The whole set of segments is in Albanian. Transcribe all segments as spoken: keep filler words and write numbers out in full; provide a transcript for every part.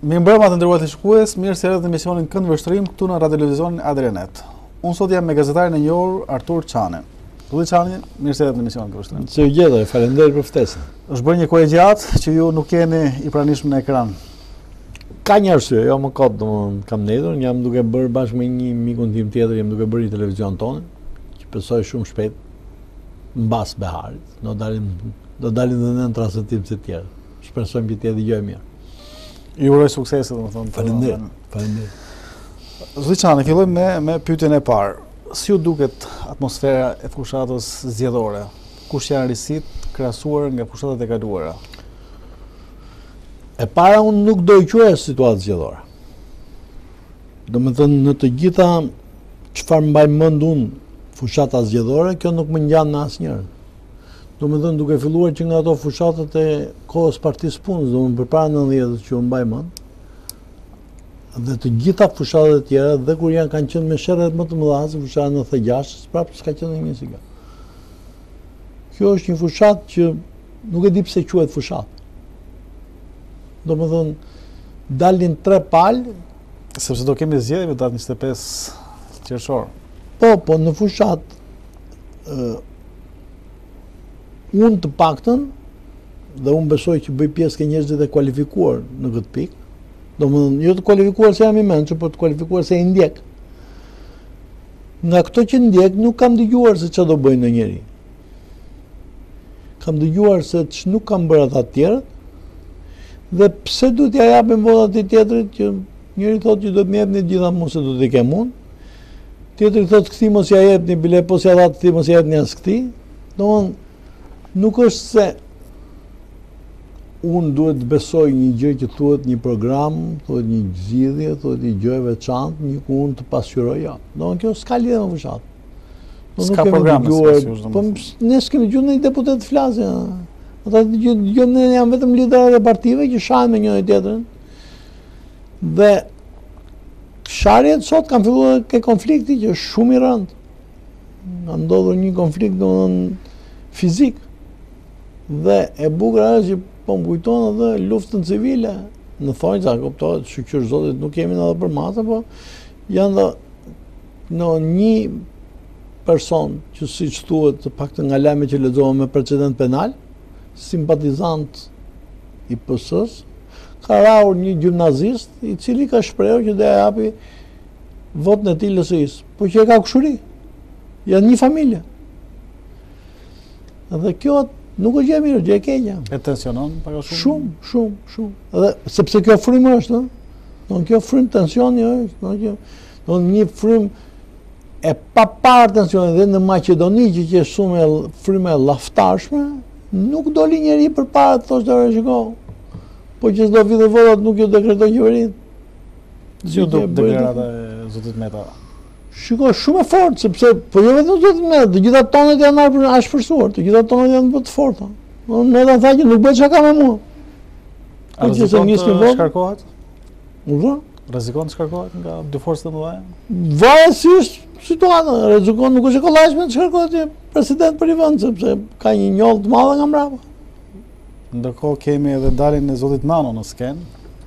Mi mbrëma të nderuar të shikues, mirë se erdhët në emisionin Kënd Vështrim këtu në Radio Televizionin Adrianet. Unë sot jam me gazetarin e njohur Artur Çani. Tulli Çani, mirë se erdhët në emisionin Kënd Vështrim. Se u gjeta, faleminderit për ftesën. Është bërë një kohë gjatë që ju nuk jeni i pranishëm në ekran. Ka një arsye, jo më kot, domethënë kam ndëtur, jam duke bërë bashkë me një mikun tim tjetër, jam duke bërë një televizion tonë, që besoj shumë shpejt mbas beharit. Do dalim do dalim edhe në transmetim të tjerë. Shpresojmë që të jetë gjë e mirë. Ju uroj suksese, domethënë. Faleminderit. Faleminderit. Tulli Çani, fillojmë me me pyetjen e parë. Si ju duket atmosfera e fushatës zgjedhore? Kush janë risitë krahasuar nga fushatat e kaluara? E para, unë nuk do i quaj situatë zgjedhore. Do me thënë, në të gjitha çfarë mbaj mend unë fushata zgjedhore, kjo nuk më ngjan në asnjërin. Do me thënë, duke filluar që nga ato fushatat e kohës Partisë Punës, do më përpara nëntëdhjetë që unë mbaj mend, dhe të gjitha fushatat e tjera, dhe kur janë kanë qenë me sherrët më të mëdha, si fusha nëntëdhjetë e gjashtë, prapë s'ka qenë një si kjo. Kjo është një fushat që nuk e di pse quhet fushat. Do me thënë, dalin tre palë. Sepse do kemi zgjedhje me datën njëzet e pesë qershor. Po, po, në fushat, uh, unë të paktën, dhe unë besoj që bëj pjesë ke njerëzit e kualifikuar në këtë pikë, do më thënë, jo të kualifikuar se jam i mençur, por të kualifikuar se i ndjek. Nga këto që ndjek, nuk kam dëgjuar se çfarë do bëjnë në njeri. Kam dëgjuar se që nuk kam bërë ata të tjerët, dhe pse du t'ja japim votat të tjetrit, që njëri thotë që do të më jepni gjitha mua se do t'i kem unë, tjetri thotë këti mos ja jepni, bile po s'ja dha këti mos ja jepni as këti. Domthonë, nuk është se unë duhet të besoj një gjë që thuhet një program, thuhet një zgjidhje, thuhet një gjë e veçantë, një ku unë të pasqyroj ja. Domthonë, kjo s'ka lidhje me fushatë. S'ka program, po ne s'kemi dëgjuar një deputet të flasë. Ata dëgjojnë ne janë vetëm liderët e partive që shahen me njëri tjetrin. Dhe sharjet sot kanë filluar ke konflikti që është shumë i rëndë. Ka ndodhur një konflikt domethënë fizik. Dhe e bukur është që po më kujton edhe luftën civile. Në thonjza, kuptohet, shqyr zotit nuk kemi edhe për masa, po janë dhe në një person që siç thuhet të paktën nga lajmet që lexova me precedent penal, simpatizant i P S-s, ka rrahur një gjimnazist i cili ka shprehur që do ja japi votën e tij L S I-s, po që e ka kushuri. Janë një familje. Dhe kjo nuk është gjë e mirë, gjë e keqe. E tensionon pak a shumë? Shumë, shumë, shumë. Edhe sepse kjo frymë është, ëh. Don kjo frymë tensioni është, don kjo, don një frymë e papar tensioni dhe në Maqedoni që që është shumë frymë e llaftarshme, nuk doli njeri përpara të thoshte ore shiko. Po që s'do vi dhe votat nuk ju dekretoj qeverinë. Si u duk deklarata e zotit Meta? Shiko, shumë e fortë, sepse po jo vetëm zotit Meta, të gjitha tonet janë ashpërsuar, të gjitha tonet janë të forta. Meta tha që nuk bëhet çka me mua. A rrezikon të shkarkohet? Urdhë? Rrezikon të shkarkohet nga dy forcët e mëdha? Varet si është situata, rrezikon nuk është e kollajshme të shkarkohet president për i vend, sepse ka një njollë të madhe nga mbrapa. Ndërkohë kemi edhe daljen e zotit Nano në skenë.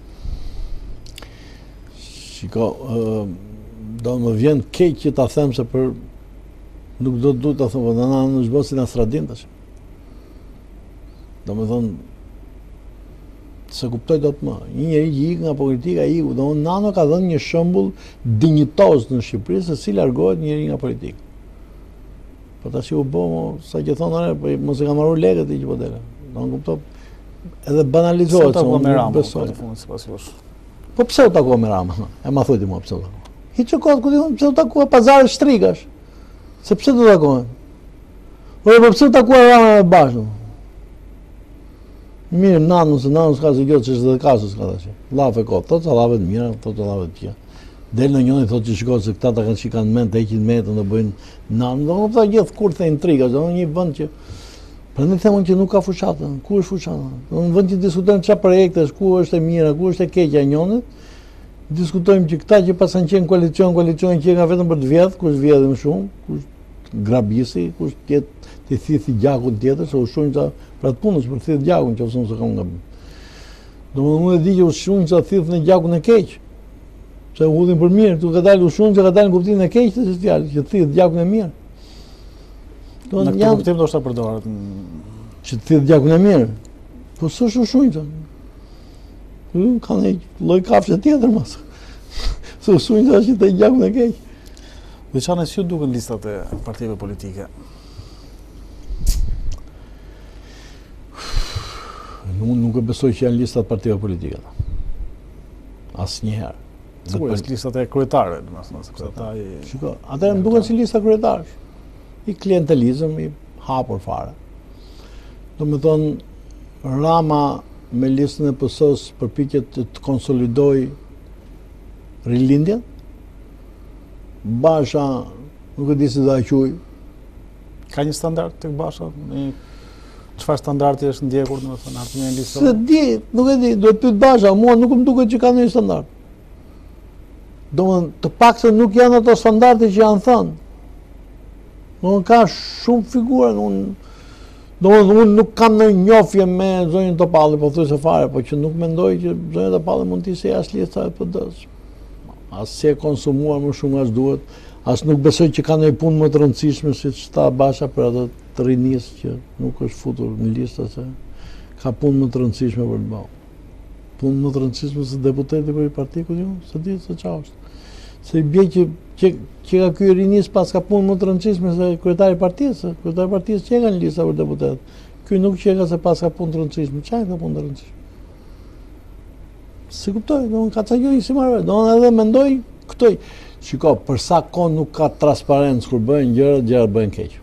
Shiko, uh, do më vjen keq që ta them se për nuk do të duhet ta them, po Nano në zhbos si Nastradin tash. Do më thonë, se kuptoj dot më. Një njeri që ik nga politika iku, do më Nano ka dhënë një shembull dinjitoz në Shqipëri se si largohet njëri nga politika. Po tash u bë, sa që thonë, po mos e ka marrë lekët i që po dele. Do më kuptoj. Edhe banalizohet. Se u takua me Rama, sipas jush. Po pse u takua me Rama? E ma thujti mua pse u takua. Hiç e kohë ku diun pse u takua pazari shtrikash. Se pse do takohen? Ore, po pse u takua Rama me bashkë? Mirë, Nano, se Nano s'ka si kjo që është dhe kasës ka tash. Llafe kohë, thotë sa llafe të mira, thotë sa llafe të tjera. Del në njëri thotë që shikoj se këta ta kanë që kanë mend të heqin metën do bëjnë Nano, do të gjithë kurthe intriga, do një vend që prandaj them që nuk ka fushatën. Ku është fushata? Do në vend që diskutojmë çfarë projekte, ku është e mira, ku është e keqja e njënit, diskutojmë që këta që pasan qenë koalicion, koalicion që nga vetëm për të vjedh, kush vjedhë më shumë, kush grabisi, kush tjetë të thithi gjakun tjetër, se u shumë që për atë punës, për thithë gjakun që ose nëse kam nga Do më unë e di që ushun që thithë në gjakun e keq. Se u hudhin për mirë, tu ka dalë ushun që ka dalë në kuptimin e keq të së fjalë, që thithë gjakun e mirë. Do në këtë kuptim do shta përdoret. Që thithë gjakun e mirë. Po së është ushun që. Ka në loj kafshë tjetër mas. Së ushun që është që të gjakun e keq. Veçane si ju duken listat e partive politike? Unë nuk e besoj që janë listat partive politike. Asë njëherë. Sigurisht, është listat e kryetare, sepse ata i... Shiko, ata më duken si lista kryetarësh. I klientelizëm, i hapur fare. Do me thonë, Rama me listën e P S-s përpiqet të konsolidoj rilindjen. Basha, nuk e di si do a quaj. Ka një standard të Basha? Çfarë standardi është ndjekur, në thënë, artë një listë? Se di, nuk e di, duhet pyet Basha, mua nuk më duket që ka një standard. Do më të pak se nuk janë ato standarde që janë thënë. Do më ka shumë figura, unë do më unë nuk kam në njofje me zonjën Topalli, po thuaj se fare, po që nuk mendoj që zonjën Topalli mund t'i se jashtë lista e P D-s. As si e konsumuar më shumë as duhet, as nuk besoj që ka një punë më të rëndësishme si që ta Basha për atë të rinis që nuk është futur në lista se ka punë më të rëndësishme për të bëu. Punë më të rëndësishme se deputeti për i partiku ju, se di se qa është. Se i bje që, që, që ka ky rinis pas ka punë më të rëndësishme se kryetari partisë, kryetari partisë që e ka në lista për deputet. Ky nuk që e ka se pas ka punë të rëndësishme, qa e ka punë të rëndësishme? Si kuptoj, do në ka ca gjoj si marve, do në edhe mendoj këtoj. Shiko, përsa kohë nuk ka transparencë kur bëjnë gjëra, gjëra bëjnë keq.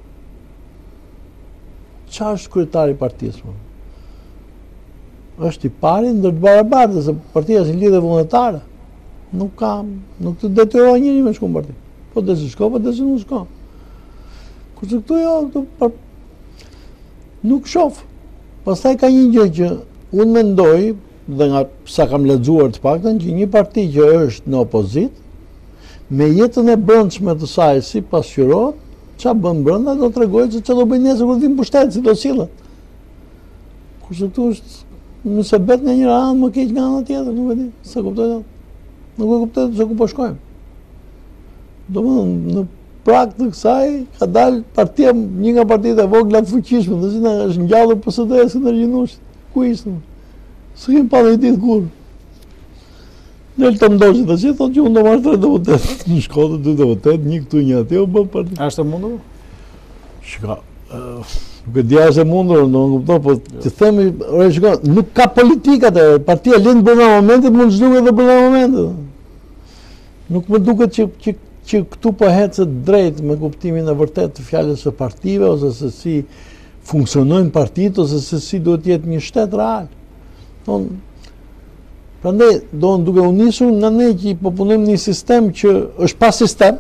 Qa është kryetari partisë? Është i pari ndër të barabartë, se partia si lidhe vullnetare. Nuk ka, nuk të detyroj njëri me shku në parti. Po dhe si shko, po dhe si nuk shko. Kurse këtu jo, këtu par... nuk shof. Pastaj ka një gjë që unë mendoj, dhe nga sa kam lexuar të paktën, që një parti që është në opozit, me jetën e brendshme të saj si pasqyrohet, qa bën brenda do të tregoj se që do bëjnë nesër kur vim pushtet, si do sillet. Kurse këtu është, nëse bet nga njëra anë më keq nga ana tjetër, nuk e di, se kuptoj dot. Nuk e kuptoj se ku po shkojmë. Domethënë në prag të kësaj ka dalë partia, një nga partitë e vogla të fuqishme, do të thotë është ngjallur P S D-s në Gjinush. Ku ishte? Së kemë pa dhe i ditë kur. Nel të mdoshit të që thotë që unë do marrë tre deputet. Në Shkodër, dy deputet, një këtu, një atje, u bën parti. A është e mundur? Shka, nuk e dja është e mundur, në në kupto, po të themi, ore shka, nuk ka politikat e, partia lindë bërna momentit, mund shduke dhe bërna momentit. Nuk më duket që, që, që këtu po hecet drejt me kuptimin e vërtet të fjallës së partive, ose se si funksionojnë partit, ose se si duhet jetë një shtet real. Don, prandaj, do në duke u nisur nga ne që i përpunojmë një sistem që është pa sistem.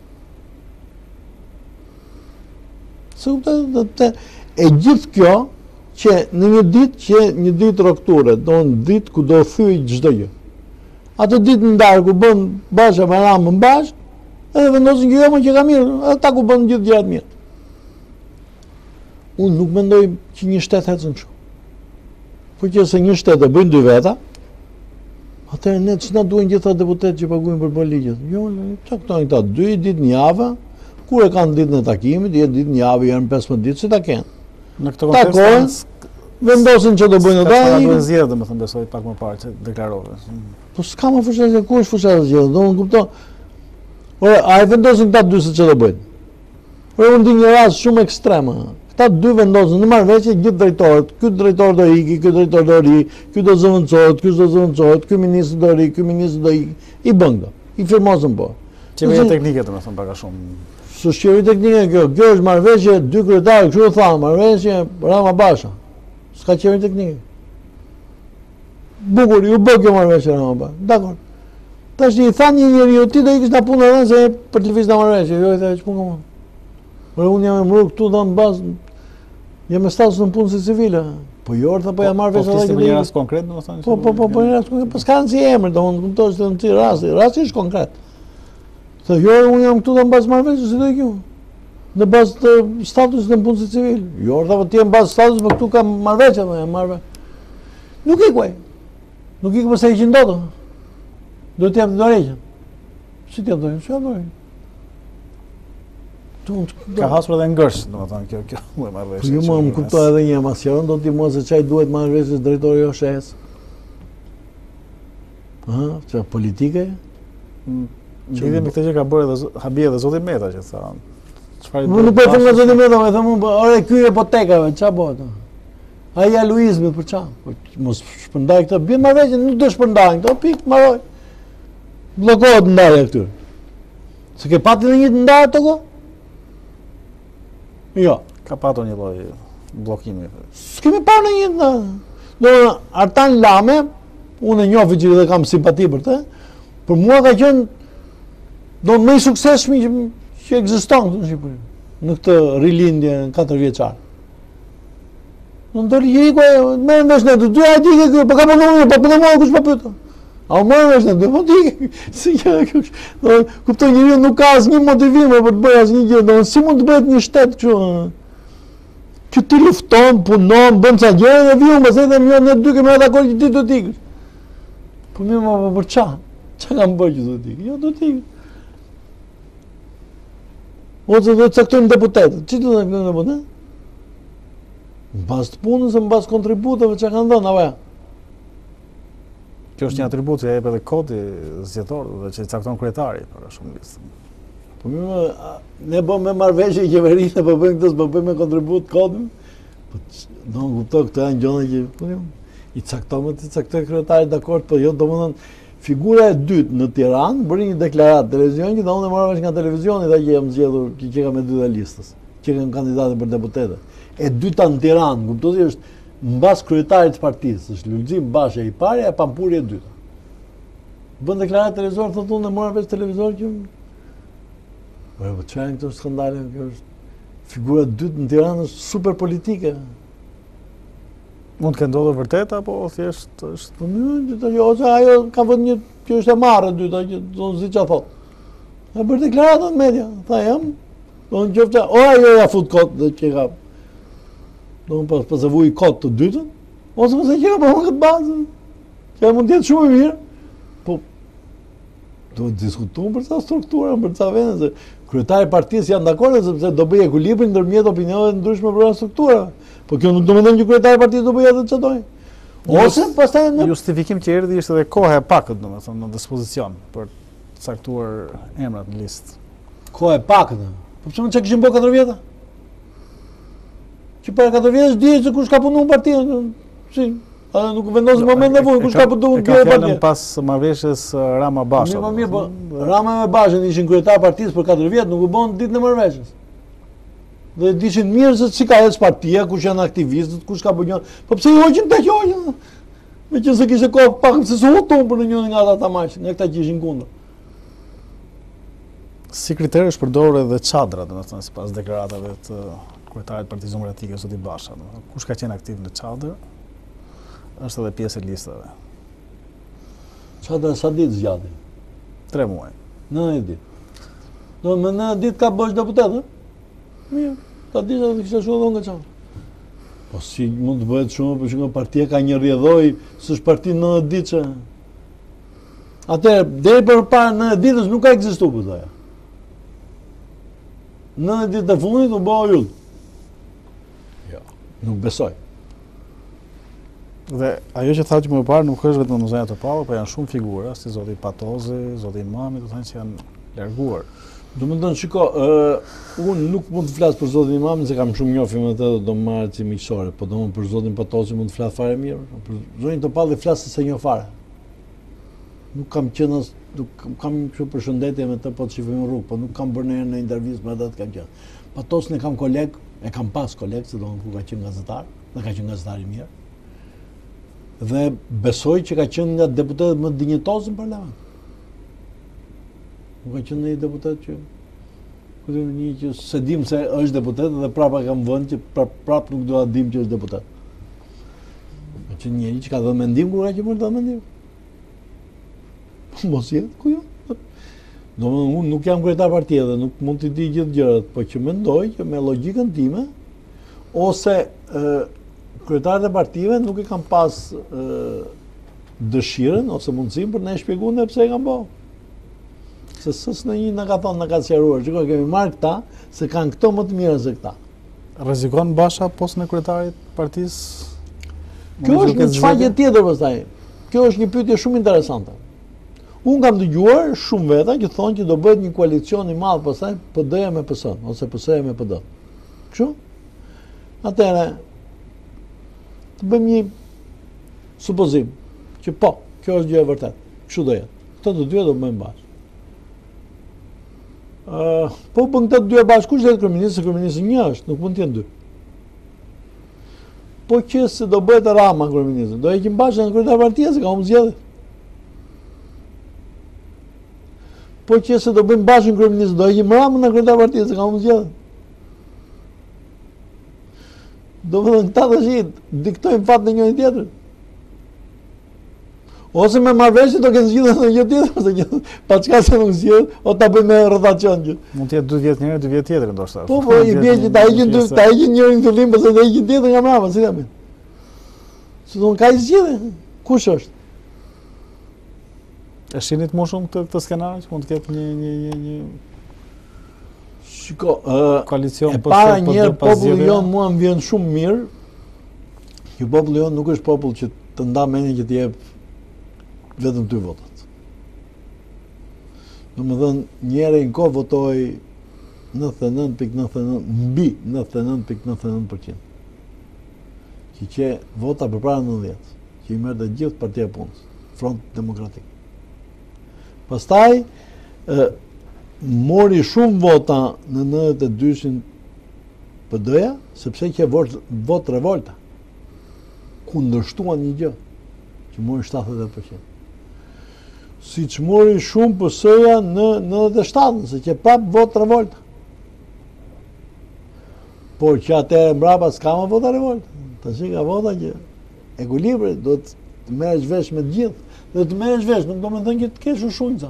Se kuptoj, e gjithë kjo që në një ditë që një ditë rokture, do në ditë ku do thyj çdo gjë. Atë ditë ndarë ku bën Basha me Ramën bashkë, edhe vendosin që jo më që ka mirë, ata ku bën gjithë gjërat mirë. Unë nuk mendoj që një shtet ecën kështu. Po që se një shtet e bëjnë dy veta, atëherë ne ç'na duhen gjitha deputet që paguajnë për bërë ligjet. Jo, caktojnë këta dy ditë në javë, kur e kanë ditën e takimit, jetë ditë në javë, janë pesëmbëdhjetë ditë si ta kenë. Në këtë kontekst, vendosin që do bëjnë ata. Ka duhet zgjedhë, domethënë besoj pak më parë që deklarove. Po s'ka më fushatës, ku është fushatës gjithë, do më kupto. Ore, a e vendosin këta dy se që do bëjnë? Ore, unë di një rast shumë ekstreme. Këta dy vendosin në marrëveshje gjithë drejtorët, ky drejtor do iki, ky drejtor do ri, ky do zëvendësohet, ky do zëvendësohet, ky ministër do ri, ky ministër do iki. I bën këto. I firmosën po. Qeveria teknike domethënë pak a shumë. S'është qeveria teknike kjo, kjo është marrëveshje dy kryetarë, kështu u thanë, marrëveshje Rama Basha. S'ka qeveria teknike. Bukur, ju bë kjo marrëveshje Rama Basha. Dakor. Tash i thanë një njeriu, ti do ikësh na punë edhe se për të lëvizur na marrëveshje, jo i tha ç'punë kam. Por unë jam emëruar këtu dhon bazë. Jam me status në punë si civile. Po jo, orta po ja marr vesh edhe këtë. Po një rast konkret, domethënë. Po po po po një rast konkret, po s'ka si emër, domethënë kuptoj se në çfarë rasti, rasti është konkret. Thë jo, unë jam këtu dhon bazë marrëveshje, si do ikë? Në bazë të statusit në punë si civil. Jo, orta po ti në bazë status, po këtu kam marrëveshje, do jam marrë. Nuk i kuaj. Nuk ikë përse i që ndodë. Do të jam të dorejqën. Si të jam të dorejqën? Si jam të dorejqën? Ka hasur edhe ngërsh, do të thonë kjo kjo më marrëveshje. Po ju më më kuptoj edhe një masion, do t'i mua se çaj duhet marrëveshje drejtori o shes. Ëh, çfarë politike? Lidhje me këtë që ka bërë edhe habi edhe zoti Meta që tha. Çfarë? Unë nuk po them nga zoti Meta, më them unë, ore ky hipotekave, ç'a bëhet? Ai ja Luizmi për ç'a? Po mos shpërndaj këtë, bie marrëveshje, nuk do shpërndajnë këto, pik, marroj. Bllokohet ndarja këtu. Se ke pati në një të ndarë të ko? Jo. Ka patur një lloj bllokimi. S'kemi parë në një të... Do Artan Lame, unë e njofi që dhe kam simpati për të, për mua ka qenë do më i suksesshëm që, që ekziston në Shqipëri, në këtë rilindje në katër vjeçar. Në ndërë i ku e, me në vesh në të dy, a di ke kjo, për ka përnohë, për përnohë, kush për pëtë. A u mërë vesh në dy, për di, si kjo, kjo, kuptoj njëri nuk ka asë një motivim për të bëjë asë një gjë, do si mund të bëhet një shtetë kështu, që ti lufton, punon, bën ca gjëra dhe viun, pastaj dhe më ne dy kemi ata kohë që ti do të ikësh. Po më më për ç'a? Ç'a kam bërë që do të ikë? Jo do të ikë. Ose do të caktojmë deputetët. Çi do të caktojmë deputetët? Mbas të punës, mbas kontributeve që kanë dhënë, apo ja? Kjo është një atribut që jep edhe kodi zgjedhor dhe që cakton kryetari për shumë listë. Po më ne bëmë me marrëveshje i qeverinë, po bëjmë këtë, po bëjmë me kontribut kodin. Po do të kuptoj këto janë gjëra që po i caktojmë, i caktoi kryetari dakord, po jo domethënë figura e dytë në Tiranë bëri një deklaratë televizion që unë morë vesh nga televizioni dhe që jam zgjedhur, që që kam me dy dhe listës, që kam kandidatë për deputete. E dyta në Tiranë, kuptoj është mbas kryetarit të partisë, është Lulzim Basha i pari e Pampuri e dyta. Bën deklaratë televizor, thotë unë morë vesh televizor që Po po çajin këto skandale, kjo është figura e dytë në Tiranë, është super politike. Mund të kenë ndodhur vërtet apo thjesht është po në ose ajo ka vënë një që është e marrë dyta që do të zi çfarë thotë. Ka bërë deklaratën në media, tha jam, do në qoftë o ajo ja fut kot dhe që ka do në pas pas e vuj kot të dytën, ose pas e që ka përmë këtë bazë, që mund të jetë shumë e mirë, po do të diskutuar për ca struktura, për ca vende, se kryetari i partisë janë dakord sepse do bëj ekuilibrin ndërmjet opinioneve të ndryshme për struktura. Po kjo nuk do të thonë që kryetari i partisë do bëjë atë çfarë dojë. Ose pastaj në justifikim që erdhi ishte edhe koha e pakët, domethënë në dispozicion për të caktuar emrat në listë. Koha e pakët. Po pse më çka kishin bërë katër vjeta? Që para katër vjetësh dihet se kush ka punuar në partinë. Si a nuk vendos moment në vojë kush ka punuar në partinë. Pas marrëveshjes Rama Basha. Më mirë, po Rama me Bashën ishin kryetar partisë për katër vjet, nuk u bën ditën e marrëveshjes. Dhe dishin mirë se si ka ecë partia, kush janë aktivistët, kush ka bënë. Po pse i hoqin ta hoqin? Meqense kishte kohë pak se su huton për njërin nga ata ta maqin, nga këta që ishin kundër. Si kriter është përdorur edhe çadra, domethënë sipas deklaratave të kryetarit të Partisë Demokratike Zoti Basha, domethënë kush ka qenë aktiv në çadër është edhe pjesë e listave. Çadra sa ditë zgjati? tre muaj. nëntëdhjetë ditë. Do më nëntëdhjetë ditë ka bësh deputet, ë? Mirë. Ta di se kishte shumë dhënë nga çfarë. Po si mund të bëhet shumë, për që nga partia ka një rrjedhoj, s'është parti nëntëdhjetë ditë. Atëherë, deri për para nëntëdhjetë ditës nuk ka ekzistuar po thoya. nëntëdhjetë ditë të fundit u bëu yll. Jo, nuk besoj. Dhe ajo që tha që më parë nuk është vetëm Zonja Topalla, po janë shumë figura, si zoti Patozi, zoti Imami, do të thënë që janë larguar. Do më thënë, shiko, uh, unë nuk mund të flas për zotin Imamin se kam shumë njohje me të, do më marrë si miqësore, po do më për zotin Patozi mund të flas fare mirë, për zotin Topallë flas se një fare. Nuk kam qenë as, nuk kam kështu përshëndetje me të, po të shifojmë në rrugë, po nuk kam bërë në intervistë me ata të kam qenë. Patosin e kam koleg, e kam pas koleg, se do më ku ka qenë gazetar, dhe ka qenë gazetar i mirë. Dhe besoj që ka qenë nga deputetët më dinjitoz në parlament. Nuk ka qenë një deputet që këtë një që se dim se është deputet dhe prapa kam vënë që prap, prap nuk do ta dim që është deputet. Ka qenë njëri që ka dhënë mendim kur ka që mund të dhënë mendim. Mos jetë, ku jo? Do më unë nuk jam kryetar partie dhe nuk mund të di gjithë gjërat, po që mendoj që me logjikën time, ose e, kryetarët e partive nuk e kam pas e, dëshirën ose mundësinë për ne shpjeguar ne pse e kanë bërë. Se s'ës në një në ka thonë në ka sqaruar, shikoj kemi marrë këta, se kanë këto më të mira se këta. Rrezikon Basha postën e kryetarit të partisë? Kjo është një çfaqje tjetër pastaj. Kjo është një pyetje shumë interesante. Unë kam dëgjuar shumë veta që thonë që do bëhet një koalicion i madh pastaj P D-ja me P S-n ose P S-ja me P D. Kështu? Atëherë të bëjmë një supozim që po, kjo është gjë e vërtetë. Kështu do jetë. Këto të dyja do bëjmë bashkë. Uh, po bën këto të dyja bashkë, kush do të kryeministri? Kryeministri një është, nuk mund të jenë dy. Po që se do bëhet Rama kryeministri, do heqim Bashën në kryetar partia se ka humbur zgjedhjet. Po që se do bëjmë Bashën kryeministri, do heqim Ramën në kryetar partia se ka humbur zgjedhjet. Do të thonë këta tash diktojnë fatin e njëri tjetrit. Ose me marrëveshje do ketë zgjidhur në një tjetër, ose që pa çka se nuk zgjedh, o ta bëjmë me rotacion që. Mund të jetë dy vjet njëri, dy vjet tjetër ndoshta. Po po, i bie që ta heqin dy, ta heqin njërin fillim, pse ta heqin tjetrin nga mbrapa, si jam. Si don ka zgjidhje? Kush është? E shihni të më shumë këtë këtë skenar që mund të ketë një një një një Shiko, ë koalicion e para një herë populli jon mua më vjen shumë mirë. Që populli jon nuk është popull që të nda mendin që të jep vetëm dy votat. Domethënë, një herë në kohë votoi nëntëdhjetë e nëntë pikë nëntëdhjetë e nëntë mbi nëntëdhjetë e nëntë pikë nëntëdhjetë e nëntë përqind. Që që vota përpara nëntëdhjetë, që i merrte gjithë Partia e Punës, Front Demokratik. Pastaj ë mori shumë vota në nëntëdhjetë e dyshin P D-ja, sepse që vot, vot revolta. Kundërshtuan një gjë, që mori shtatëdhjetë e nëntë përqind. Si që mori shumë P S-ja në nëntëdhjetë e shtatë, se që prap vot revolta. Por që atëherë mbrapa s'ka më vota revolta. Tash ka vota që ekuilibri do të merresh vesh me të gjithë, do të merresh vesh, nuk do të thënë që të kesh ushunca.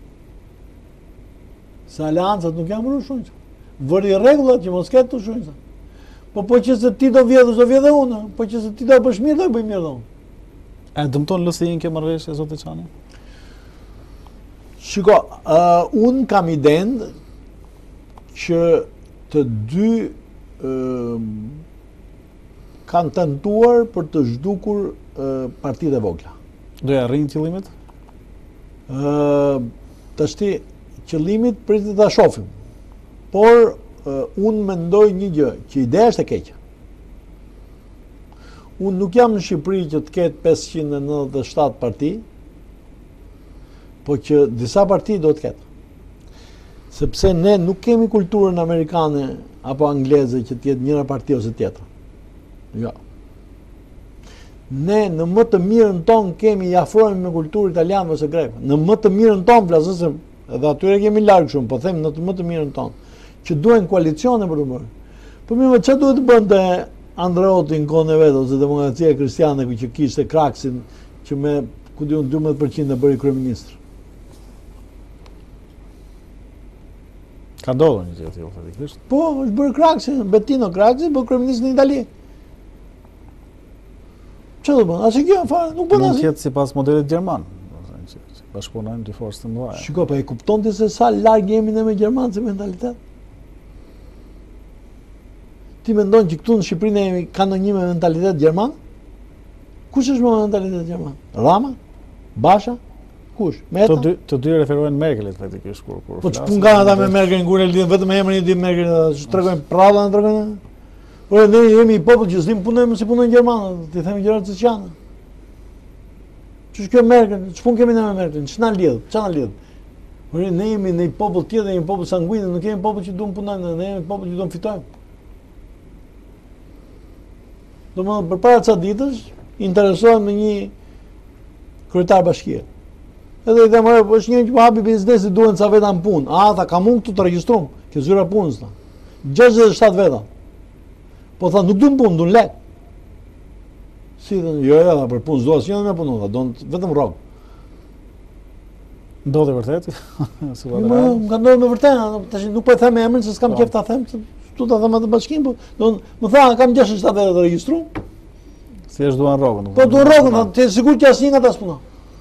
Se aleancat nuk janë ushunca. Vëri rregullat që mos ketë ushunca. Po po që se ti do vjedhësh, do vjedhë unë, po që se ti do bësh mirë, do bëj mirë unë. E dëmton L S I-n kjo marrëveshje zoti Çani? Shiko, uh, unë kam idenë që të dy uh, kanë tentuar për të zhdukur uh, partitë e vogla. Do ja rrinë qëllimet? Uh, Tashti qëllimit pritet ta shohim. Por uh, unë mendoj një gjë, që ideja është e keqe. Unë nuk jam në Shqipëri që të ketë pesëqind e nëntëdhjetë e shtatë parti, po që disa parti do të ketë. Sepse ne nuk kemi kulturën amerikane apo angleze që të jetë njëra parti ose tjetra. Jo. Ne në më të mirën tonë kemi i afrohemi me kulturë italiane ose greke. Në më të mirën tonë flasë, edhe atyre kemi largë shumë, po them në të më të mirën tonë, që duhen koalicione për të bërë. Po mirë, çfarë duhet të bënte Andreotti në kohën e vet ose Demokracia Kristiane që kishte Kraksin që me ku diun dymbëdhjetë përqind e bëri kryeminist. Ka ndodhur një gjë tillë fatikisht. Po, është bërë Kraksi, Bettino Kraksi, bërë kryeminist në Itali. Çfarë do bën? Asë kjo fare, nuk bën Mund asë. të jetë sipas modelit gjerman, do të thënë që bashkëpunojnë dy forcë të mëdha. Shiko, po e kupton ti se sa larg jemi ne me gjermanë si mentalitet? Ti mendon që këtu në Shqipëri ne jemi kanë ndonjë me mentalitet gjerman? Kush është me mentalitet gjerman? Rama? Basha? Kush? Meta? Të dy të dy referohen Merkelit faktikisht kur kur. Po ç'pun kanë ata me Merkel kur e lidhin vetëm emrin e di Merkel, tregojnë prallën, tregojnë. Po ne jemi i popull që s'dim punojmë si punojnë gjermanët, ti themi gjëra të çana. Ç'është kjo Merkel? Ç'pun kemi ne me Merkel? Ç'na lidh? Ç'na lidh? Po ne jemi në një popull tjetër, një popull sanguin, nuk jemi popull që duam punojmë, ne jemi popull që duam fitojmë. Domethënë përpara ca ditësh interesohem me një kryetar bashkie. Edhe i them, po është një që hapi biznesi duhen ca veta në punë. A, tha, kam unë këtu të regjistrum, ke zyra punës, tha. gjashtëdhjetë e shtatë veta. Po tha, nuk du në punë, du në lek. Si, dhe, jo, jo, për punë, s'do asë një me punu, tha, do në vetëm rogë. Ndodhe vërtet? Më ka ndodhë me vërtet, tash nuk po e them emrin, se s'kam qef ta them, se tu ta them atë bashkim, po do më tha, kam gjashtëdhjetë e shtatë veta të regjistrum. Si është duan rrogën. Po duan rrogën, të sigurt që asnjë nga ta s'punon.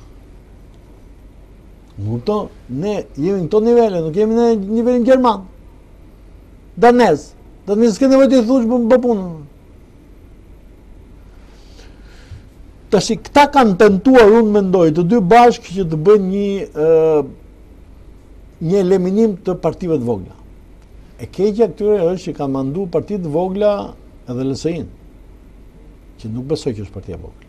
Më kupton, ne jemi në këto nivele, nuk jemi në nivelin gjerman. Danez. Danez s'ke nevojë të thush për punën. Tash këta kanë tentuar, unë mendoj, të dy bashkë që të bëjnë një uh, një eliminim të partive të vogla. E keqja këtyre është që kanë mandu partit të vogla edhe L S I-n, që nuk besoj që është partia vogla.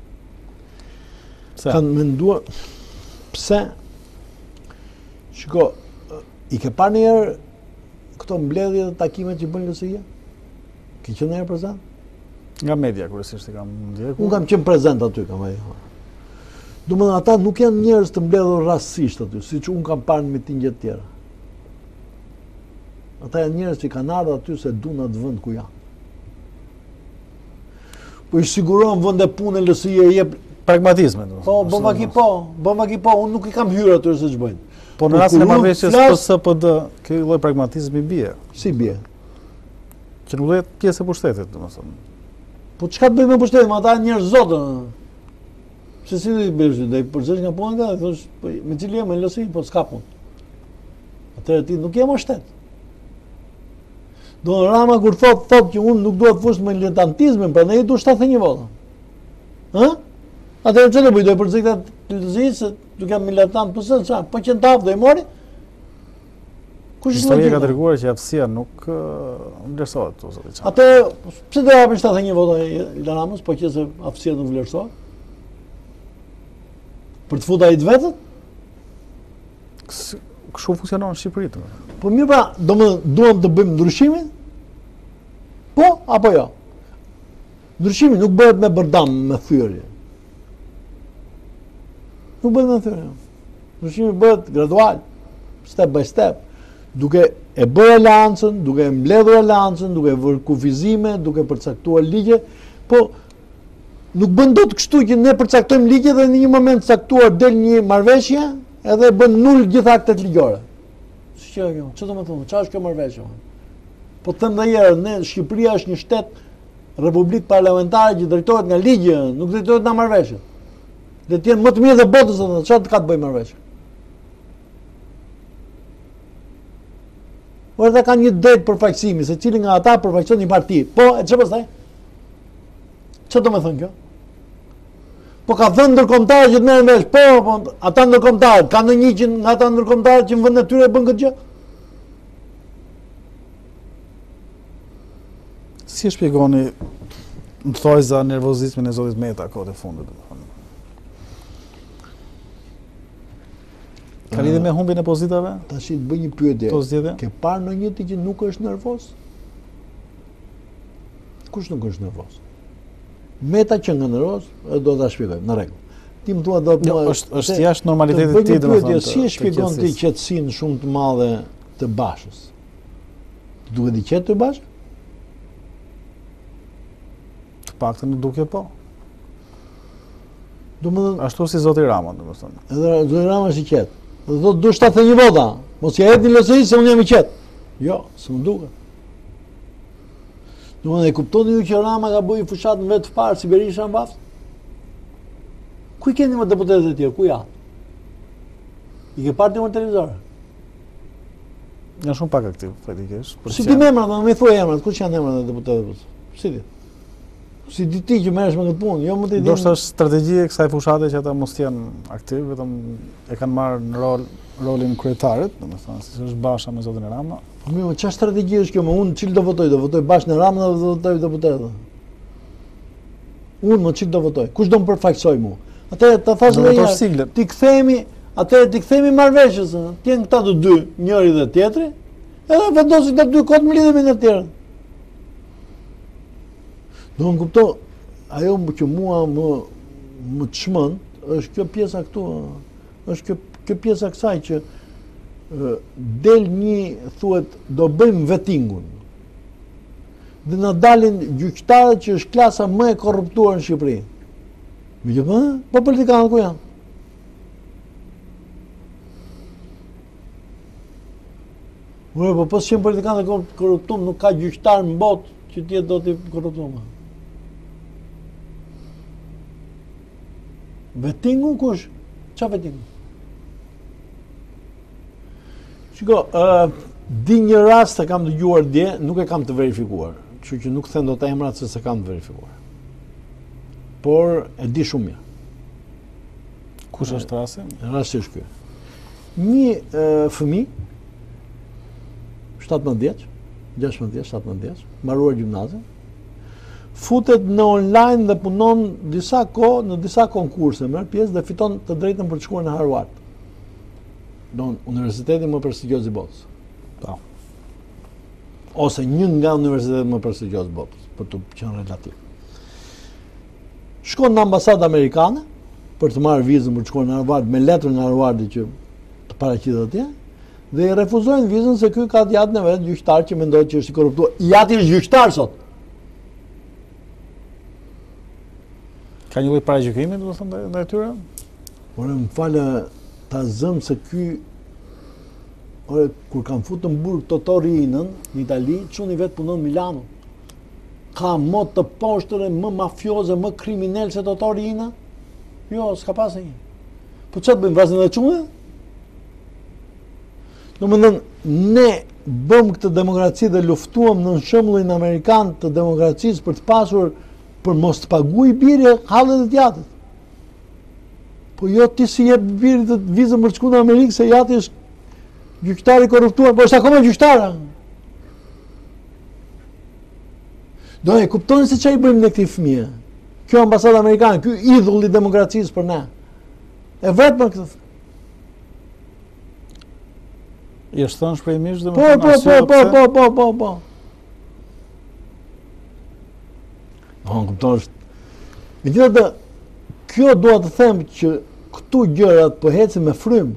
Pse? Kanë menduar pse? Shiko, i ke parë njëherë këto mbledhje dhe takimet që bën L S I-ja? Ke qenë njëherë prezant? Nga media kryesisht i kam ndjekur. Unë kam qenë prezant aty, kam ai. Domethënë ata nuk janë njerëz të mbledhur rastësisht aty, siç unë kam parë në mitingje të tjera. Ata janë njerëz që kanë ardhur aty se duan atë vend ku janë. Po i siguron vende punë L S I-ja, jep Pragmatizme. po, bën vaki po, bën vaki po, unë nuk i kam hyrë aty se ç'bëjnë. Po në rastin e marrëveshjes P S P D, ky lloj pragmatizmi bie. Si bie? Që nuk do jetë pjesë e pushtetit, domethënë. Po çka të bëjmë me pushtetin, ata janë njerëz zotë. Se si do i bësh, do i përzesh nga puna nga, thosh, po me cili jam L S I, po s'ka punë. Atëherë ti nuk je më shtet. Do Rama kur thot thot që unë nuk dua të fush me militantizmin, prandaj do shtatë një vota. Ë? Atëherë çfarë do bëj? Do i përzej këtë L S I se duke jam militant, po se çfarë? Po qen taf do i mori? Kush është Historia ka treguar që aftësia nuk vlerësohet ose diçka. Atë pse do japin shtatë një vota Ilir Ramës, po që se aftësia nuk vlerësohet? Për të futur ai të vetët? Kështu funksionon në Shqipëri. Po mirë pra, do më duam të bëjmë ndryshimin? Po, apo jo? Ndryshimi nuk bëhet me bërdam, me thyrje. Nuk bëhet me thyrje. Ndryshimi bëhet gradual, step by step, duke e bërë aleancën, duke e mbledhur aleancën, duke vërë kufizime, duke përcaktuar ligje, po nuk bën dot kështu që ne përcaktojmë ligje dhe në një moment caktuar del një marrëveshje edhe bën nul gjithë aktet ligjore. Si që kjo? Çfarë do të thonë? Çfarë është kjo marrëveshje? Po them edhe një herë, ne Shqipëria është një shtet republikë parlamentare që drejtohet nga ligji, nuk drejtohet nga marrëveshjet. Dhe të jenë më të mirë dhe botës, çfarë ka të bëjë marrëveshje? Po edhe kanë një drejt përfaqësimi, se cili nga ata përfaqëson një parti. Po, e çfarë pastaj? Çfarë do të thonë kjo? Po ka thënë ndërkombëtarë që të merren vesh. Po, po, ata ndërkombëtarë, kanë një që nga ata ndërkombëtarë që në vendin e tyre bën këtë gjë. Si e shpjegoni në thojza nervozizmin e zotit Meta kohët e fundit, domethënë? Ka lidhje me humbjen e pozitave? Tash i të bëj një pyetje. To zgjedhje? Ke parë ndonjë ti që nuk është nervoz? Kush nuk është nervoz? Meta që nga nervoz, do ta shpjegoj, në rregull. Ti më thua do të Jo, është është jashtë normalitetit të tij, domethënë. Si e shpjegon ti qetësinë shumë të madhe të Bashës? Duhet i qetë të Bashë? Të paktën duke po. Domethënë Ashtu si zoti Rama, domethënë. edhe zoti Rama është i qetë. Dhe thotë do shtatë një vota. Mos ja hedhni L S I se unë jam i qetë. Jo, s'm duket. Domethënë e kuptoni ju që Rama ka bëjë fushat në vetë parë si Berisha në Baftë? Ku i keni më deputetët e tjerë? Ku janë? I ke parë ti në televizor? Janë shumë pak aktiv, faktikisht. Si ti me emrat, më më thuaj emrat, kush janë emrat e deputetëve? Si ti? Si di ti që merresh me këtë punë, jo më ti di. Do është strategji e kësaj fushate që ata mos jenë aktiv, vetëm e kanë marrë në rol rolin kryetarit, domethënë si është Basha me zotin Rama. Po mirë, çfarë strategji është kjo? Më unë çil do votoj, do votoj bashkë në Rama dhe do votoj deputetët. Unë më çil do votoj. Kush do më përfaqësoj mua? Atëherë ta thash edhe një herë. Ti kthehemi, atëherë ti kthehemi marrëveshjes, ti janë këta të dy, njëri dhe tjetri, edhe vendosin të dy kot mlidhemi me të tjerë. Do më kupto, ajo që mua më më çmend është kjo pjesa këtu, është kjo kjo pjesa kësaj që del një thuhet do bëjmë vettingun. Dhe na dalin gjyqtarët që është klasa më e korruptuar në Shqipëri. Me që po, po politikanët ku janë? Ure, po pas qenë politikanët e korruptum, nuk ka gjyqtar në botë që tjetë do t'i korruptuar. Vettingu kush? Qa vettingu? Shiko, uh, di një rast të kam dëgjuar dje, nuk e kam të verifikuar, kështu që nuk them dot emrat se se kam të verifikuar. Por e di shumë mirë. Kush është rasti? Rasti është ky. Një uh, fëmijë shtatëmbëdhjetë vjeç, gjashtëmbëdhjetë vjeç, shtatëmbëdhjetë vjeç, mbaruar gjimnazin, futet në online dhe punon disa kohë në disa konkurse, merr pjesë dhe fiton të drejtën për të shkuar në Harvard. Don universiteti më prestigjioz i botës. Po. Ose një nga universitetet më prestigjioz i botës, për të qenë relativ. Shkon në ambasadë amerikane për të marrë vizën për të shkuar në Harvard me letër nga Harvardi që të paraqitet atje, dhe i refuzojnë vizën se ky ka djatën e vet gjyqtar që mendohet që është i korruptuar. Jati është gjyqtar sot. Ka një lloj paragjykimi, domethënë, ndaj tyre? Por më falë ta zëm se ky ore kur kanë futur në burg Toto Riinën në Itali, çuni vet punon në Milano. Ka më të poshtëre, më mafioze, më kriminal se Toto Riina? Jo, s'ka pas një. Po çfarë bëjmë vazhdon të çunë? Domethënë, ne bëm këtë demokraci dhe luftuam në shembullin amerikan të demokracisë për të pasur për mos të paguaj birë hallet e djathtë. Po jo ti si jep birë të vizën për të shkuar në Amerikë se jati është gjyqtar i korruptuar, po është akoma gjyqtar. Do e kuptoni se çfarë i bëjmë ne këtij fëmijë. Kjo ambasadë amerikane, ky idhull i demokracisë për ne. E vetëm këtë. I është thënë shprehimish dhe Po, po, po, po, po, po, po, po. Po, kupton është. Megjithatë, kjo dua të them që këtu gjërat po ecin me frym.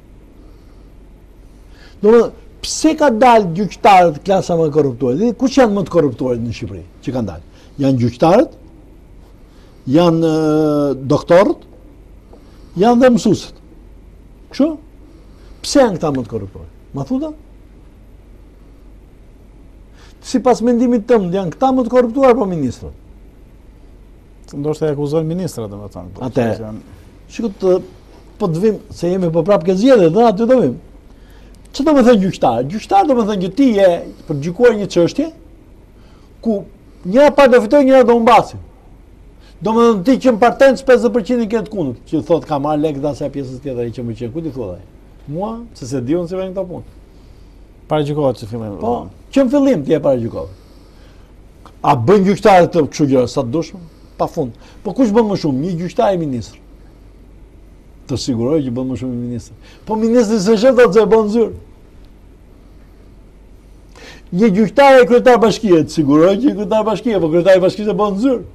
Domethënë, pse ka dalë gjyqtarët klasa më e korruptuar? Dhe kush janë më të korruptuarit në Shqipëri që kanë dalë? Janë gjyqtarët, janë uh, doktorët, janë dhe mësuesët. Kështu? Pse janë këta më të korruptuar? Ma thuta? Sipas mendimit tëm, janë këta më të korruptuar apo ministrat? Ndoshta e akuzojnë ministrat, domethënë. Atë. Shikoj të po të vim se jemi po prapë ke zgjedhje, do aty do vim. Çfarë do të thënë gjyqtar? Gjyqtar do të thënë që ti je për të gjykuar një çështje ku njëra part do fitojë, njëra do humbasin. Domethënë ti që mparten pesëdhjetë përqind i ke të kundërt, që thotë ka marrë lek dhe asaj pjesës tjetër që më qen, ku ti thua ai? Mua, se se diun se vjen këto punë. Paragjykohet që fillim. Po, që në fillim ti e paragjykove. A bën gjyqtarët të kështu gjëra sa të dushme? Pafund. Po kush bën më shumë? Një gjyqtar i ministër. Të siguroj që bën më shumë i ministër. Po ministri s'e shef atë se bën zyrë. Një gjyqtar e kryetar bashkie, të siguroj që kryetar bashkie, po kryetari i bashkisë bën zyrë.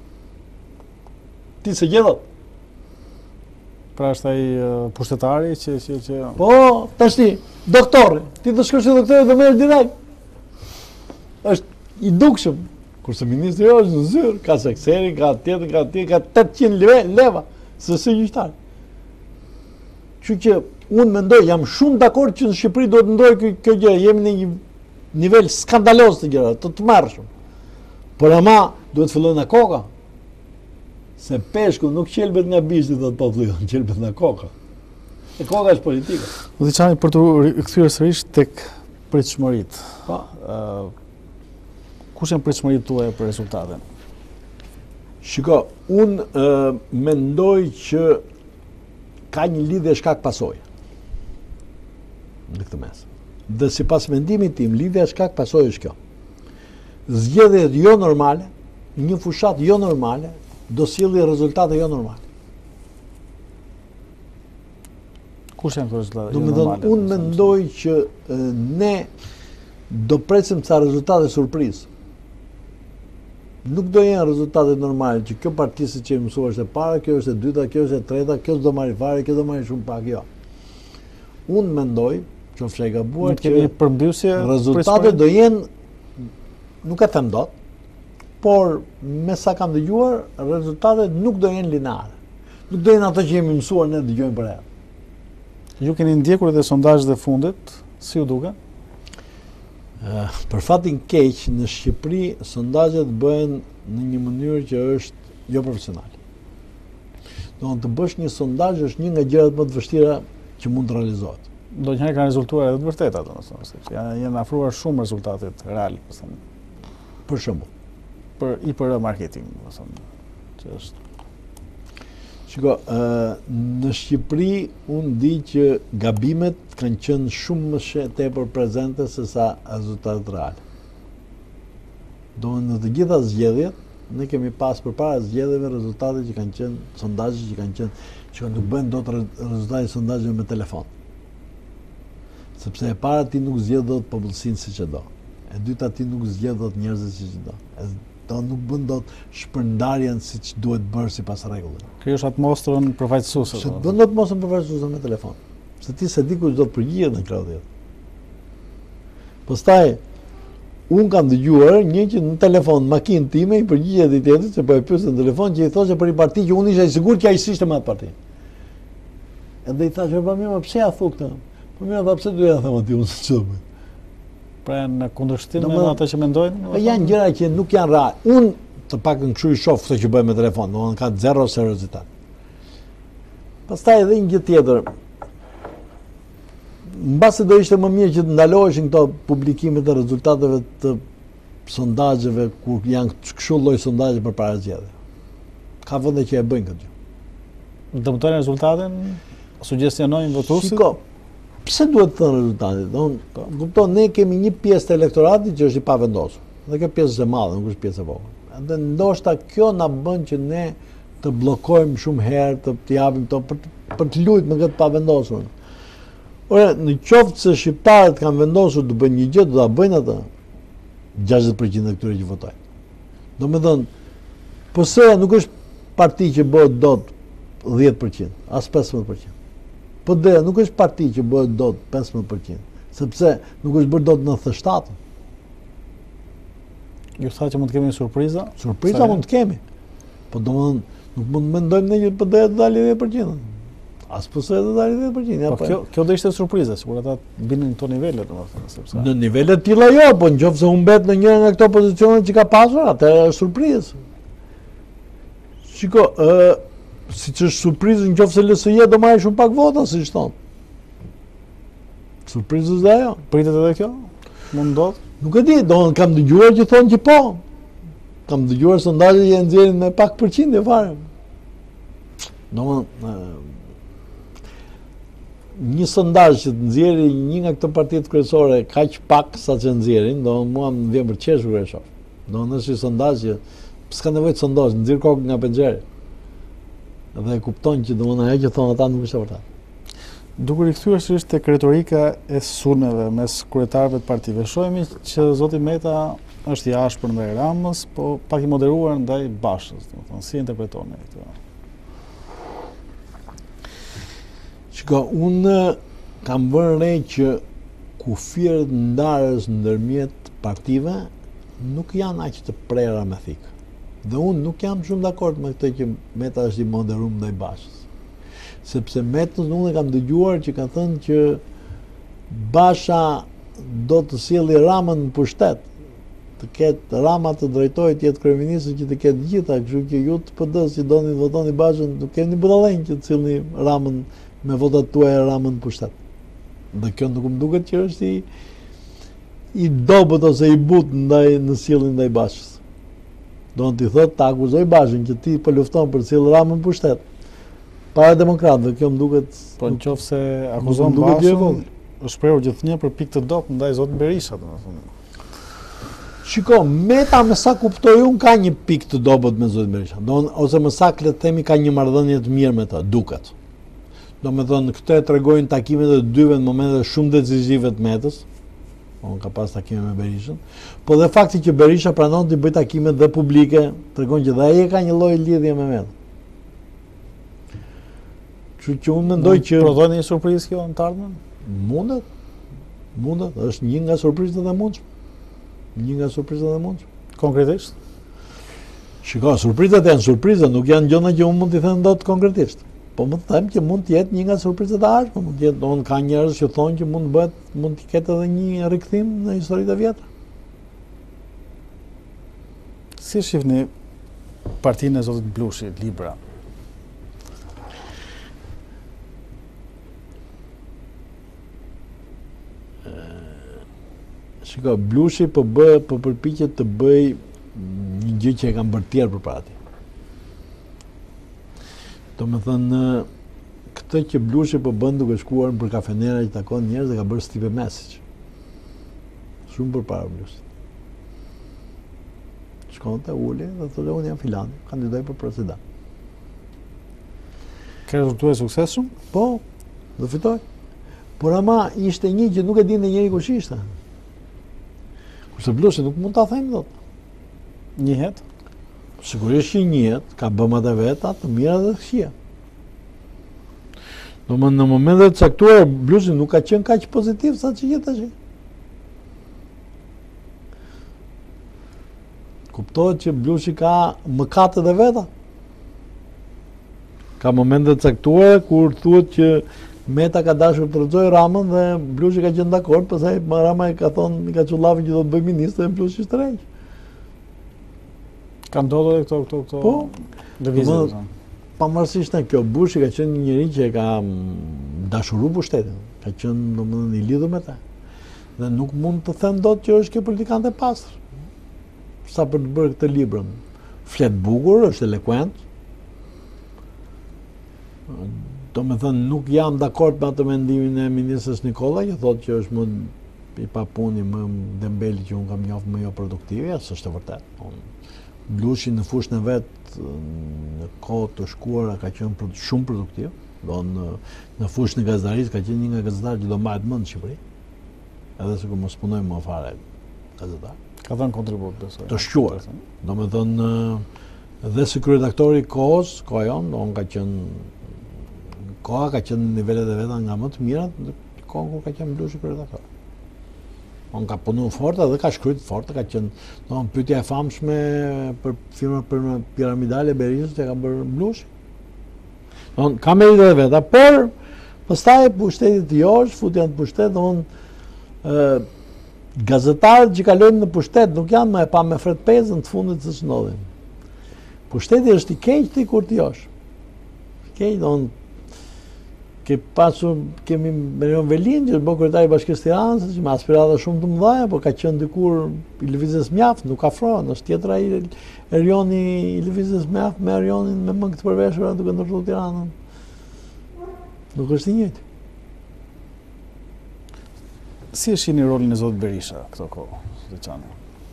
Ti se gjetot. Pra është ai uh, pushtetari që që që Po, tash ti, doktorri, ti të shkosh te doktori dhe merr direkt. Është i dukshëm. Kurse ministri është në zyrë, ka sekseri, ka tjetër, ka tjetër, ka tetëqind leva, leva se si gjyqtar. Kështu që unë mendoj, jam shumë dakord që në Shqipëri duhet të ndodhë kjo, kjo gjë, jemi në një nivel skandaloz të gjëra, të të marrshëm. Por ama duhet të fillojë nga koka. Se peshku nuk qelbet nga bishti, thotë popullon, qelbet nga koka. E koka është politika. Udhëheqani për të rikthyer sërish tek pritshmëritë. Po. Ë Kush janë pritshmëritë tuaja për rezultatin? Shiko, unë uh, mendoj që ka një lidhje shkak pasojë në këtë mes. Dhe sipas mendimit tim, lidhja shkak pasojë është kjo. Zgjedhjet jo normale, një fushat jo normale, do sjellë rezultate jo normale. Kush janë këto rezultate jo normale? normale? Unë mendoj që uh, ne do presim ca rezultate surprizë. Nuk do jenë rezultate normale që kjo partisë që e mësuar është e para, kjo është e dyta, kjo është e treta, kjo s'do marrë fare, kjo do marrë shumë pak, jo. Unë mendoj, qofshe e gabuar, që përmbysje rezultatet do jenë, nuk e them dot, por me sa kam dëgjuar, rezultatet nuk do jenë lineare. Nuk do jenë ato që jemi mësuar ne dëgjojmë për herë. Ju keni ndjekur edhe sondazhet e fundit, si u duken? Uh, për fatin keq, në Shqipëri sondazhet bëhen në një mënyrë që është jo profesionale. Do të bësh një sondazh është një nga gjërat më të vështira që mund të realizohet. Do njëherë kanë rezultuar edhe të vërteta, domethënë, sepse janë janë afruar shumë rezultatet real, domethënë. Për shembull, për I P R marketing, domethënë, që është. Shiko, në Shqipëri unë di që gabimet kanë qenë shumë më tepër prezente se sa rezultatet reale. Do në të gjitha zgjedhjet, ne kemi pas përpara zgjedhjeve rezultate që kanë qenë, sondazhe që kanë qenë, që nuk bëhen dot rezultate sondazheve me telefon. Sepse e para ti nuk zgjedh dot popullsinë siç e do. E dyta ti nuk zgjedh dot njerëzit siç do. E do nuk bën dot shpërndarjen siç duhet bërë sipas rregullave. Krijosh atmosferën përfaqësuese. Se bën dot atmosferën përfaqësuese me telefon. Se ti se di kush do të përgjigjet në krau tjetër. Pastaj un kam dëgjuar një që në telefon makinë time i përgjigjet i tjetrit se po e pyesën në telefon që i thoshte për një parti që unë isha i sigurt që ai ishte me atë parti. Edhe i thashë po mirë, pse ja thu këtë? Po mirë, dha pse duhet ta them aty unë ç'do bëj. Pra në kundërshtim me ata që mendojnë? Po janë gjëra që nuk janë reale. Unë të pakën kështu i shoh këtë që bëhet me telefon, domethënë ka zero seriozitet. Pastaj edhe një gjë tjetër. Mbasi do ishte më mirë që të ndaloheshin këto publikimet e rezultateve të sondazheve kur janë kështu lloj sondazhe përpara zgjedhjeve. Ka vende që e bëjnë këtë gjë. Dëmtojnë rezultatin, sugjestionojnë votuesit. Shiko, pse duhet të thënë rezultatit? Don, kupton, ne kemi një pjesë të elektoratit që është i pavendosur. Dhe kjo pjesë është e madhe, nuk është pjesë e vogël. Dhe ndoshta kjo na bën që ne të bllokojmë shumë herë, të, të japim to për, për të luajtur me këtë pavendosur. Ora, në qoftë se shqiptarët kanë vendosur të bëjnë një gjë, do ta bëjnë atë. gjashtëdhjetë përqind e këtyre që votojnë. Domethënë, pse nuk është parti që bëhet dot dhjetë përqind, as pesëmbëdhjetë përqind. P D nuk është parti që bëhet dot pesëmbëdhjetë përqind, sepse nuk është bërë dot nëntëdhjetë shtatë. Ju tha që mund të kemi surpriza? Surpriza mund të kemi. Po domethënë, nuk mund të mendojmë ne që P D të dalë dhjetë përqind. As po se të dalë dhjetë përqind. Po kjo kjo do ishte surprizë, sikur ata binin në këto nivele, domethënë, sepse në nivele të tilla jo, po nëse humbet në njëra nga këto pozicione që ka pasur, atëherë është surprizë. Shiko, ë siç është surprizë nëse L S I do marrë shumë pak vota, siç thon. Surprizë është ajo. Pritet edhe kjo? Mund ndodh? Nuk e di, do kam dëgjuar që thonë që po. Kam dëgjuar sondazhe që nxjerrin me pak përqindje fare. Domethënë një sondazh që të nxjerrë një nga këto partitë kryesore kaq pak sa që nxjerrin, do mua më vjen për qesh kur e shoh. Do në është një sondazh që s'ka nevojë të sondazh, nxjerr kokën nga penxhere. Dhe e kupton që domethënë ajo që thonë ata nuk është e vërtetë. Duke rikthyer sërish tek retorika e sulmeve mes kryetarëve të partive, shohimi që zoti Meta është i ashpër ndaj Ramës, po pak i moderuar ndaj Bashës, domethënë si interpretoni këtë? Shiko, unë kam vënë re që kufirët ndarës ndërmjet partive nuk janë aq të prera me thikë. Dhe unë nuk jam shumë dakord me këtë që Meta është i moderuar ndaj Bashës. Sepse Metës unë e kam dëgjuar që ka thënë që Basha do të sjellë Ramën në pushtet, të ketë Rama të drejtojë të jetë kryeministër që të ketë gjitha, kështu që ju të P D-s që doni të votoni Bashën, nuk keni budallënj që të sillni Ramën me votat tuaja Ramën në pushtet. Dhe kjo nuk më duket që është i i dobët ose i butë ndaj në sjelljen ndaj Bashës. Do të thotë ta akuzoj Bashën që ti po lufton për të sjellë Ramën në pushtet. Para demokratëve, kjo më duket... Po në qofë se akuzon Bashën, është shprehur gjithnjë për pikë të dopë ndaj zotit Berisha, domethënë. Shiko, Meta me sa kuptoj unë ka një pikë të dobët me zotin Berisha, do, ose më sa le të themi ka një marrëdhënie të mirë me ta, duket. Domethënë, këtë e tregojnë takimet e dyve në momente shumë decisive të Metës, unë ka pas takime me Berishën, po dhe fakti që Berisha pranon të bëj takimet dhe publike, tregon që dhe ai ka një lloj lidhje me Metën. Që që unë mendoj që... Prodhoni një surprizë kjo në të ardhmen? Mundet. Mundet. është një nga surprizët e mundshme. Një nga surprizët e mundshme. Konkretisht? Shiko, surprizat janë surprizat, nuk janë gjëra që unë mund t'i them dot konkretisht. Po më të them që mund të jetë një nga surprizat e ardhshme, mund të jetë, doon ka njerëz që thonë që mund bëhet, mund të ketë edhe një rikthim në historitë e vjetra. Si shihni partinë e zotit Blushi, Libra? Shiko, Blushi po bë, po përpiqet të bëj një gjë që e kanë bërë tjerë përpara tij. Do me thënë, këtë që Blushi po bën duke shkuar për kafenera që takon njerëz dhe ka bërë Stipe Mesić. Shumë përpara Blushit. Shkonte, uli dhe thotë unë jam filani, kandidoj për president. Ka rezultuar suksesshëm? Po, do fitoj. Por ama ishte një që nuk e dinte njeri kush ishte. Kurse Blushi nuk mund ta them dot. Njihet? Sigurisht që njihet, ka bëmat e veta të mira dhe të këqija. Domethënë në momentet e caktuara Blushi nuk ka qenë kaq pozitiv sa që jetë tash. Kuptohet që Blushi ka mëkatet e veta. Ka momente të caktuara kur thuhet që Meta ka dashur të rrëzoj Ramën dhe Blushi ka qenë dakord, pastaj Rama i ka thonë, i ka çullavën që do të bëj ministër dhe Blushi shtrej. Ka ndodhur këto këto këto. Po, lëvizje. Pavarësisht nga kjo, Bushi ka qenë një njeri që e ka dashuruar pushtetin, ka qenë domethënë i lidhur me ta. Dhe nuk mund të them dot që është kjo politikant e pastër. Sa për të bërë këtë libër. Flet bukur, është eloquent. Do me thënë, nuk jam dakord me atë mendimin e ministrës Nikola, që thotë që është më i papuni, më Dembeli që unë kam njohur më jo produktiv, asë është e vërtet. Blushi në fushën e vet në kohë të shkuara ka qenë shumë produktiv, do në, në fushën e gazetarisë ka qenë një nga gazetarët që do mbahet më në Shqipëri. Edhe sikur mos punoj më fare gazetar. Ka dhënë kontribut, besoj. Të shquar. Do me thënë, dhe si kryeredaktori i kohës, koha jon, on ka qenë koha ka qenë nivelet e veta nga më të mirat, në kohën kur ka qenë Blushi kryeredaktor. On ka punuar fort dhe ka shkruar fort, ka qenë, domethënë pyetja e famshme për firma për piramidale Berishës që ka bërë Blushi. Don ka meritet e veta, por pastaj pushteti i josh, futja në pushtet, domethënë ë gazetarët që kalojnë në pushtet nuk janë më e pa me fret pezën të fundit se ç'ndodhin. Pushteti është i keq ti kur ti josh. Keq don ke pasur, kemi Merion Velin, që është bërë kryetari i Bashkisë Tiranës, që me aspirata shumë të mëdha, por ka qenë dikur i lëvizjes mjaft, nuk afrohen, është tjetër ai Erioni i lëvizjes mjaft me Erionin me mëngë të përveshura duke ndërtuar Tiranën. Nuk është i njëjtë. Si e shihni rolin e zotit Berisha këto kohë, Zotçani?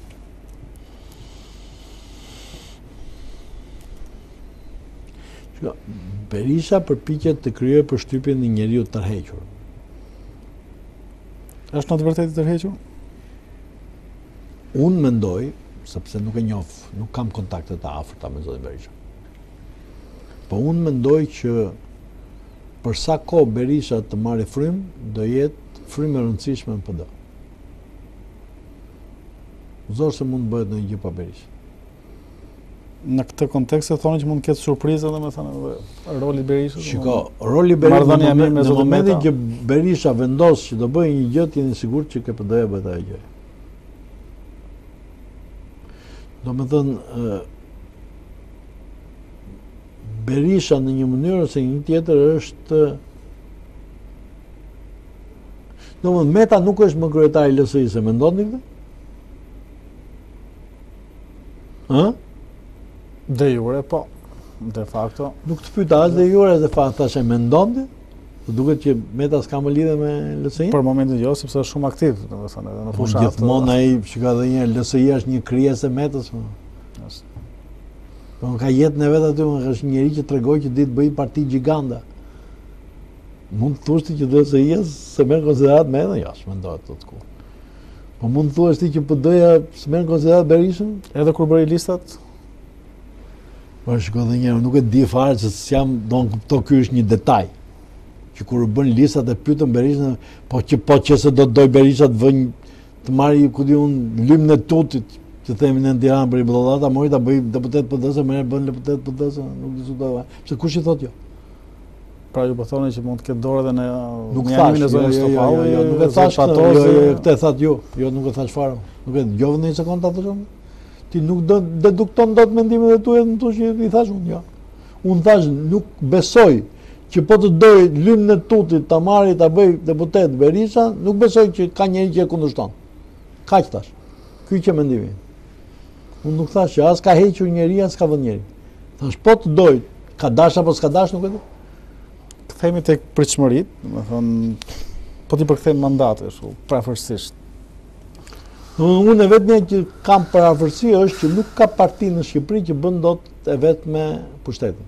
Berisha përpiqet të krijojë përshtypjen e një njeriu të tërhequr. Është në të vërtetë i tërhequr? Unë mendoj, sepse nuk e njoh, nuk kam kontakte të afërta me zotin Berisha. Po unë mendoj që për sa kohë Berisha të marrë frym, do jetë frymë e rëndësishme në P D. Zor se mund bëhet në një gjë pa Berisha. Në këtë kontekst e thonë që mund të ketë surprizë domethënë roli i Berishës. Shiko, roli i Berishës në momentin që Berisha vendos që do bëjë një gjë, jeni sigurt që K P D-ja bëhet ajo gjë. Domethënë Berisha në një mënyrë ose një tjetër është domethënë Meta nuk është më kryetari i L S I-së, mendoni këtë? Ë? De jure, po. De facto. Nuk të pyeta as de jure, as de facto, thashë mendonte? Të duket që Meta s'ka më lidhje me L S I-n? Për momentin jo, sepse është shumë aktiv, domethënë edhe në fushat. Gjithmonë ai, shikoj edhe një L S I është një krijesë e Metës. Po ka jetën e vet aty, është një njerëz që tregoi që ditë bëj parti gjigande. Mund të thuash ti që L S I-ja se merr konsiderat Meta? Jo, s'mendohet tot ku. Po mund të thuash ti që P D-ja s'merr konsiderat Berishën? Edhe kur bëri listat? Po shikoj edhe një herë, nuk e di fare se s'jam, do të kuptoj ky është një detaj. Që kur u bën listat e pyetën Berishën, po që po që se do të doj Berisha të vënë të marrë ku di un lymën e tutit, që themin në Tiranë për i bollata, mori ta bëj deputet P D-s, më bën deputet P D-s, nuk diskutova. Pse kush i thotë jo? Pra ju po thonë që mund të ketë dorë edhe në njërimin e zonës Topalli. Jo, nuk e thash ato, jo, jo, këtë e thatë ju. Jo, nuk e thash fare. Nuk e dëgjova në një sekondë atë shumë. Ti nuk do dedukton dot mendimet e tua në to që i thash unë, jo. Unë thash nuk besoj që po të doj lymën e tutit ta marrë ta bëj deputet Berisha, nuk besoj që ka njëri që e kundërshton. Kaq tash. Ky që mendimi. Unë nuk thash që as ka hequr njeri, as ka vënë njeri. Thash po të doj, ka dash apo s'ka dash, nuk e di. Kthehemi tek pritshmëritë, do të thonë po ti përkthem mandate, kështu, prafërsisht. Unë e vetmja që kam parafërsi është që nuk ka parti në Shqipëri që bën dot e vetë me pushtetin.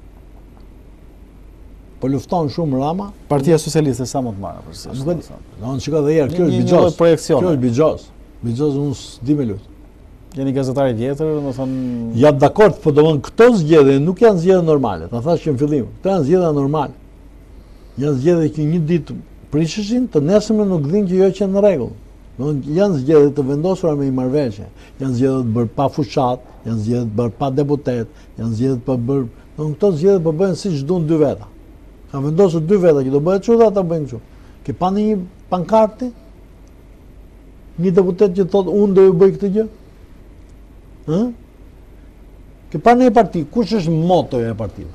Po lufton shumë Rama. Partia Socialiste sa më të marrë përsi. Nuk e di. Do të shikoj edhe herë, kjo është bixhos. Kjo është bixhos. Bixhos unë s'di me lut. Jeni gazetar i vjetër, do të thonë. Ja dakord, po domthon këto zgjedhje nuk janë zgjedhje normale. Ta thash që në fillim, këto janë zgjedhje normale. Janë zgjedhje që një ditë prisheshin, të nesërmen nuk dinë që jo që në rregull. Domthon janë zgjedhje të vendosura me marrëveshje. Janë zgjedhje të bërë pa fushat, janë zgjedhje të bërë pa deputet, janë zgjedhje të bërë, domthon këto zgjedhje po bëhen siç duan dy veta. Ka vendosur dy veta që do bëhet kështu dhe ata bëjnë kështu. Ke pa një pankartë? Një deputet që thotë unë do ju bëj këtë gjë? Ë? Ke pa një parti, kush është motoja e partive?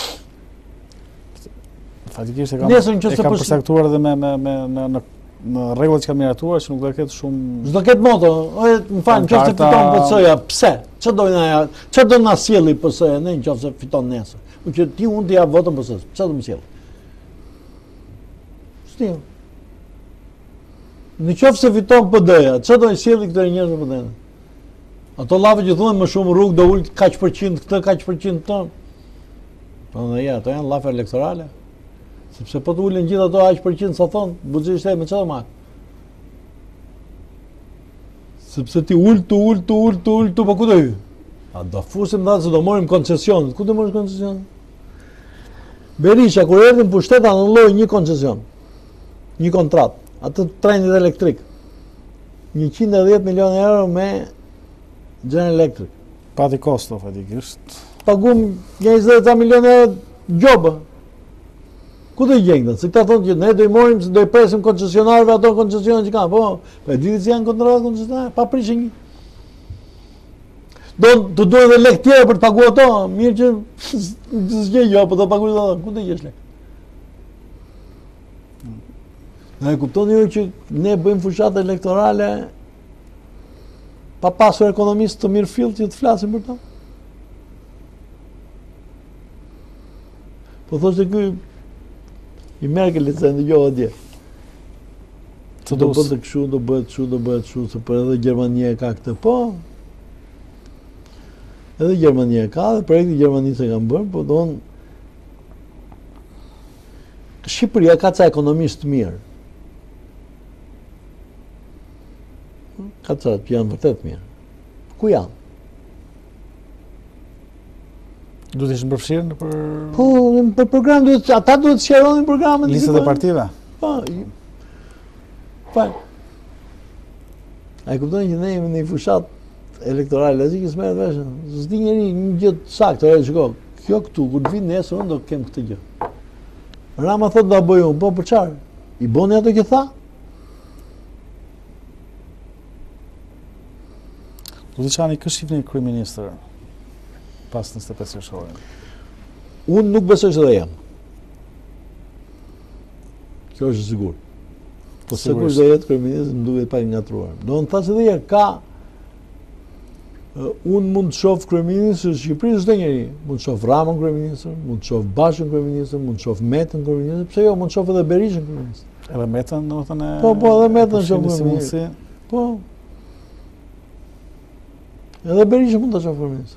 Fatikisht e kam, e kam përsektuar edhe me, me, me, në, në, në rregullat që kam miratuar që nuk do ketë shumë. S'do ketë moto. Oje, më fal, nëse fiton P S-ja, pse? Ç'do do na, ç'do na sjelli P S-ja ne nëse fiton nesër? U që ti unë të jap votën P S-s. Ç'do më sjell? S'ti. Në qoftë se fiton P D-ja, ç'do i sjelli këto njerëz në P D-n? Ato llave që thonë më shumë rrugë do ul kaq përqind këtë, kaq përqind ton. Po ne ja, ato janë llafe elektorale. Sepse po të ulen gjithë ato aq përqind sa thon, buxhishte me çfarë marr. Sepse ti ul, tu ul, tu ul, tu ul, tu po ku do hy? A do fusim dha se do morim koncesion. Ku do morish koncesion? Berisha kur erdhi në pushtet anulloi një koncesion. Një kontratë, atë trenit elektrik. njëqind e dhjetë milionë euro me General Electric. Pati kosto fatikisht. Pagum njëzet milionë euro gjobë. Ku do i gjengën? Se këta thonë që ne do i morim, do i presim koncesionarëve ato koncesionet që kanë. Po, po e diti si janë kontratë koncesionare, pa prishin një. Do të duhet edhe lek tjera për të pagu ato, mirë që s'gjej jo, po do pagu ato, ku do i gjesh lek? Ne kuptoni ju që ne bëjmë fushat elektorale pa pasur ekonomistë të mirë fill që të flasin për to? Po thoshte ky i Merkelit se ndëgjova dje. Do bëhet kështu, do bëhet kështu, do bëhet kështu, se për edhe Gjermania ka këtë, po. Edhe Gjermania ka, dhe projekti Gjermanisë e kanë bërë, po doon Shqipëria ka ca ekonomistë mirë. Ka ca që janë vërtet mirë. Ku janë? Do të ishin përfshirë për Po, për program duhet ata duhet të sqaronin programin. Listët e partive. Po. Po. Ai kuptoni që ne jemi në një fushat elektorale, as i që s'merret vesh. S'di njeri një gjë të saktë, e shiko. Kjo këtu kur të vinë nesër unë do kem këtë gjë. Rama thotë do bëj unë, po për çfarë? I boni ato që tha? Do të çani kë shifni kryeministër pas njëzet e pesë qershorit. Unë nuk besoj se do jam. Kjo është sigur. Po se kush do jetë kryeminist më duket pak ngatruar. Do të thashë edhe herë ka uh, unë mund të shoh kryeministër të Shqipërisë çdo njeri, mund të shoh Ramën kryeministër, mund të shoh Bashën kryeministër, mund të shoh Metën kryeministër, pse jo, mund të shoh edhe Berishën kryeministër. Edhe Metën, domethënë. Po, po, edhe Metën shoh kryeministër. Po. Edhe Berishën mund të shoh kryeministër.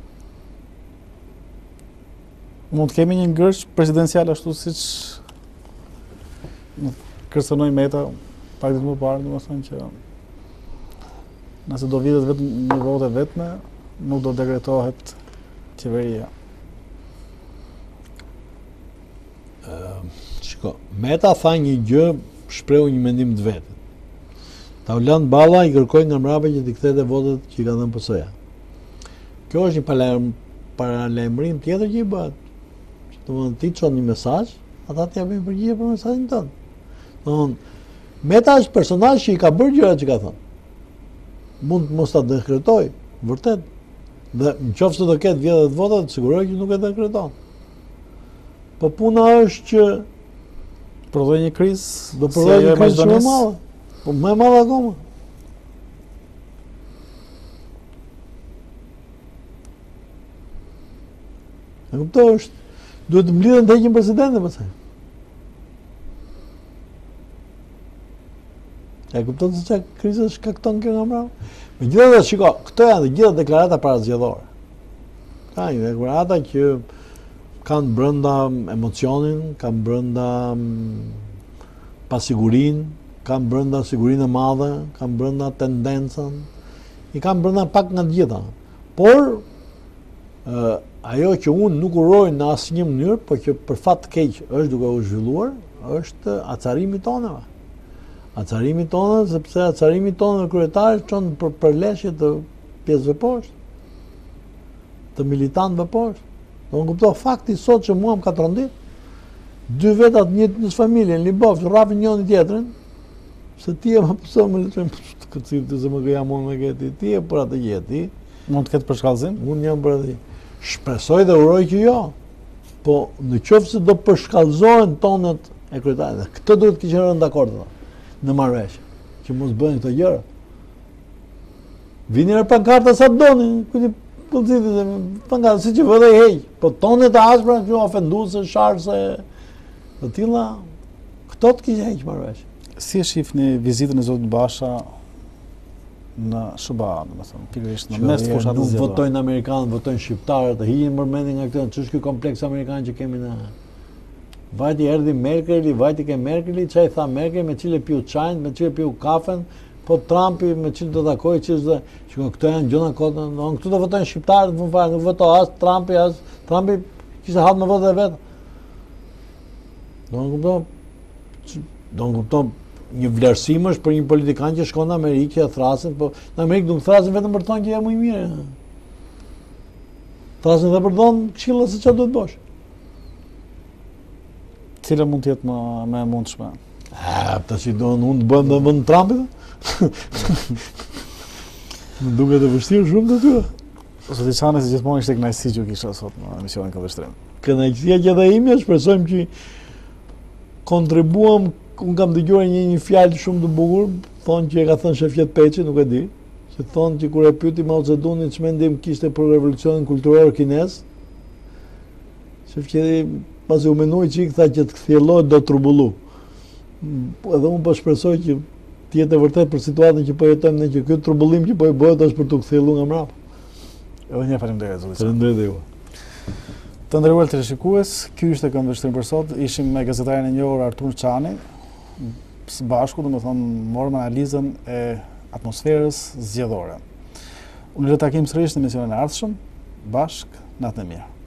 Mund të kemi një ngërç presidencial ashtu siç kërcënoi Meta pak ditë më parë, domethënë që nëse do vitet vetëm një votë vetme, nuk do dekretohet qeveria. Uh, shiko, Meta tha një gjë, shprehu një mendim të vetë. Taulant Balla i kërkoi nga mbrapa që t'i kthete votet që i ka dhënë P S-ja. Kjo është një paralajmërim tjetër që i bëhet. Domethënë ti çon një mesazh, ata t'i japin përgjigje për mesazhin tënd. Domethënë Meta është personazh që i ka bërë gjërat që ka thënë. Mund mos ta dekretoj, vërtet. Dhe nëse do ketë vjedhjet vota, të siguroj që nuk e dekreton. Po puna është që prodhoi një krizë, do prodhoi një krizë shumë e madhe. Po më e madhe akoma. E kuptoj, është duhet të mblidhen të heqin presidentin pastaj. E kupton se çka kriza shkakton kjo nga mbrapa? Megjithatë, shiko, këto janë të gjitha deklarata parazgjedhore. Ka një deklarata që kanë brenda emocionin, kanë brenda pasigurinë, kanë brenda sigurinë e madhe, kanë brenda tendencën, i kanë brenda pak nga të gjitha. Por uh, ajo që unë nuk uroj në asnjë mënyrë, por që për fat të keq është duke u zhvilluar, është acarimi tonëve. Acarimi tonë, sepse acarimi tonë në kryetar çon për përleshje të pjesëve poshtë, të militantëve poshtë. Do në kupto fakti sot që mua më ka trondit, dy vetat një në familje, në Libov, që rrapin njëri tjetrin, se ti e më pëso më lëqen, këtë cilë të se më këja mund me këti, ti e për atë jeti. Mund të ketë përshkallëzim? Unë jam për atë. Shpresoj dhe uroj që jo, po në qoftë se do përshkallëzohen tonët e kryetarit, këtë duhet të kishë rënë dakord në marrëveshje, që mos bëhen këto gjëra. Vini në pankarta sa doni, kujti policitit, pankarta, si që vëdhe i hej, po tonët e aspra që ofenduese, sharse, të tilla, këto të kishë heq marrëveshje. Si e shifni vizitën e zotit Basha në SBA, domethënë, pikërisht në mes të fushatës zgjedhore? Nuk votojnë amerikanë, votojnë shqiptarët, të hiqin përmendjen nga këtë, ç'është ky kompleks amerikan që kemi në. Vajti erdhi Merkeli, vajti ke Merkeli, çai tha Merkel me cilë piu çajin, me cilë piu kafen, po Trumpi me cilë do takoj, ç'është dhe shikoj këto janë gjëra kota, do këtu do votojnë shqiptarët, më fal, nuk voto as Trumpi, as Trumpi kishte hatë me votë vet. Do të kuptoj, do të kuptoj një vlerësim është për një politikan që shkon në Amerikë e thrasin, po në Amerikë nuk thrasin vetëm për të thonë që jam më i mirë. Thrasin dhe për të dhënë këshilla se çfarë duhet bësh. Cila mund të jetë më më e mundshme? Ah, tash i don unë të bëjmë në vend Trumpit? Më duket e vështirë shumë të tyre. Zoti Çani se gjithmonë ishte kënaqësi që kisha sot në emisionin Këndvështrim. Kënaqësia që edhe ime, shpresojmë që kontribuam. Unë kam dëgjuar një një fjalë shumë të bukur, thonë që e ka thënë Shefqet Peçi, nuk e di, që thonë që kur e pyeti Mao Zedongin ç'mendim kishte për revolucionin kulturor kinez, Shefqeti pasi u mendoi çik tha që të kthjellohet do trubullu. Edhe unë po shpresoj që të jetë e vërtet për situatën që po jetojmë ne, që ky trubullim që po i bëhet është për të kthjelluar nga mbrapa. Edhe një faleminderit zoti. Faleminderit ju. Të nderuar teleshikues, ky ishte Këndvështrim për sot. Ishim me gazetarin e njohur Artur Çani. Së bashku, do të thonë, morëm analizën e atmosferës zgjedhore. Unë do të takim sërish në emisionin e ardhshëm, bashk, natën e mirë.